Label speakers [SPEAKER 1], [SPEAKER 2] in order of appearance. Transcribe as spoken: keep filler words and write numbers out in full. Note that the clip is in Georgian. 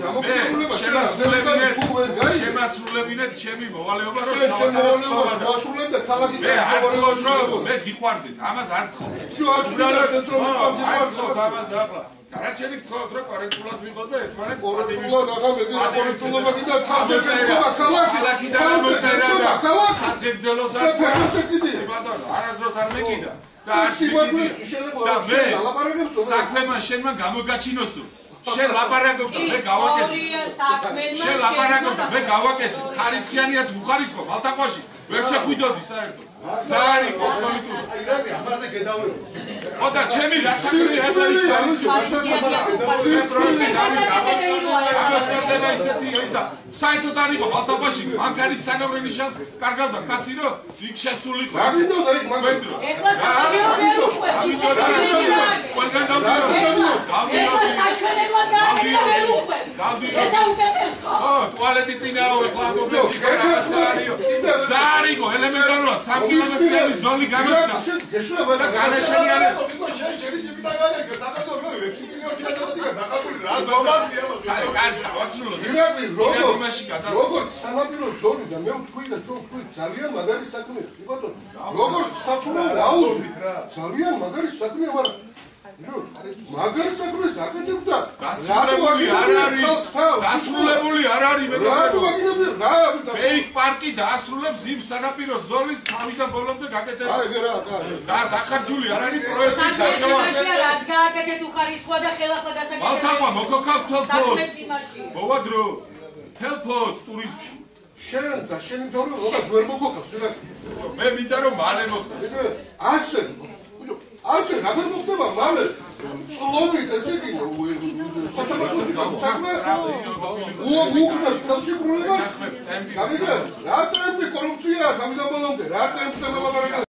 [SPEAKER 1] გამოკითხულება
[SPEAKER 2] შემასრულებინეთ შემასრულებინეთ ჩემი მოვალეობა რომ
[SPEAKER 1] მოსრულებ და ქალაქი
[SPEAKER 2] გამოვარდეთ მე გიყვარდით ამას არ თქო ამას დაახლა გარაჩენი თქოთ რომ კორექტულად ვიყოთ და ერთმანეთს
[SPEAKER 1] კორექტულად აღამედი რა კორექტულობა კიდე თავზე გქობა ქალაქი
[SPEAKER 2] ქალაქი და მოწერა და სათგეგძელოს არ
[SPEAKER 1] თქვა
[SPEAKER 2] ბატონო არასდროს არ მეკიდა და
[SPEAKER 1] სიმართლე შეიძლება
[SPEAKER 2] საქმემა შენმა გამოგაჩინოსო შენ ლაპარაკობ მე გავაკეთე შენ ლაპარაკობ მე გავაკეთე ხარისხიანიათ უხარისხო ხალთაყვაში ვერ შეხვიდოდი საერთოდ ზარი აბსოლუტური
[SPEAKER 1] ამაზე გედავრებ
[SPEAKER 2] ხო და ჩემი გასაკვირი ჰებლები ხარისხიანიათ ისეთი ის და საერთოდ არ იყო ხალთაყვაში მანქანის სანავრენი შანს კარგავდა კაცი რომ იქ შესულიყო
[SPEAKER 1] გაგიდოდა ის მაგდრო
[SPEAKER 3] ეხლა საჩვენებლად
[SPEAKER 2] ყველგან დავდიო
[SPEAKER 3] ეხლა საჩვენებლად ვერ უხვევს ესა უკეთესო
[SPEAKER 2] ხო ტუალეტი წინაო ეხლა მობლები რაღაცა არისო ზარიგო ელემენტარულად სამი კილომეტრიანი ზოლი გამოჩნდა
[SPEAKER 1] გეშლება
[SPEAKER 2] და განაშენიანე
[SPEAKER 1] შენ შენი ჯიბი დაგანეკე საკაცო ექვსი კილოში გადავდიგა დახასული რა ზოგადია
[SPEAKER 2] კარი კარი დავასრულო
[SPEAKER 1] ირაკლი როგორ როგორ სანაპირო ზოლი და მე ვთქვი და ჩვენ ვთქვი ძალიან მაგარი საქმეა ბატონო როგორ საცურაო აუზვით რა ძალიან მაგარი საქმეა მაგრამ მაგარი საქმე საკეთებდა
[SPEAKER 2] დასრულებული არ არის დასრულებული არ არის
[SPEAKER 1] მეგობრებო რა
[SPEAKER 2] ფეიქ პარკი დაასრულებს იმ სანაპირო ზოლის თავიდან ბოლომდე გაკეთება
[SPEAKER 1] აი რა
[SPEAKER 2] და დახარჯული არ არის პროექტის დაშოვა
[SPEAKER 3] რაც გააკეთეთ უხარისხო და ხელახლა დასაკეთებია
[SPEAKER 2] მალთაყვა მოგოქავს თელფოს მოვადრო თელფოს ტურიზმში
[SPEAKER 1] შენ და შენი თორე როდესაც ვერ მოგოქავს
[SPEAKER 2] მე მინდა რომ მალე მოხდეს
[SPEAKER 1] ასე ასე რა ვერ მოხდება მალე წლობით ესე იგი სასამართლოში საქმე უუკნა ხელში პრობლემას გამიგე რა ტემპი კორუფცია გამიგაბოლომდე რა ტემპი